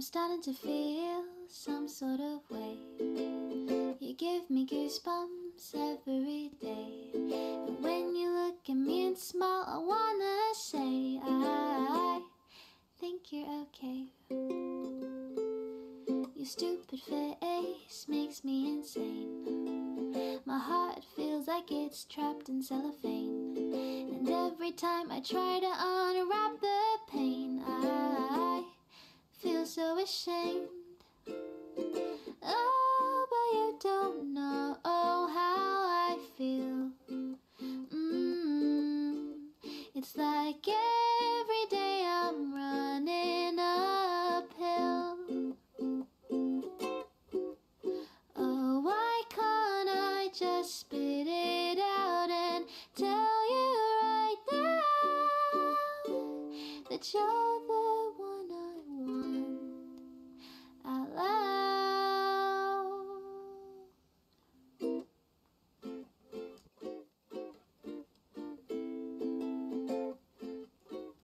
starting to feel some sort of way. You give me goosebumps every day. And when you look at me and smile, I wanna say I think you're okay. Your stupid face makes me insane. My heart feels like it's trapped in cellophane. And every time I try to unwrap the pain, I feel so ashamed. Oh, but you don't know how I feel. It's like every day I'm running uphill. Oh, why can't I just spit it out and tell you right now that you're